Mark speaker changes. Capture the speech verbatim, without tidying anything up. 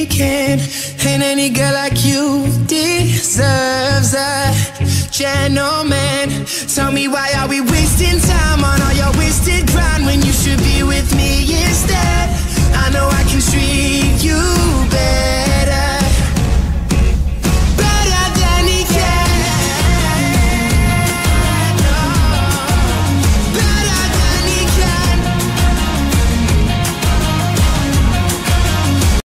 Speaker 1: weekend. And any girl like you deserves a gentleman. Tell me, why are we wasting time on all your wasted grind when you should be with me instead? I know I can treat you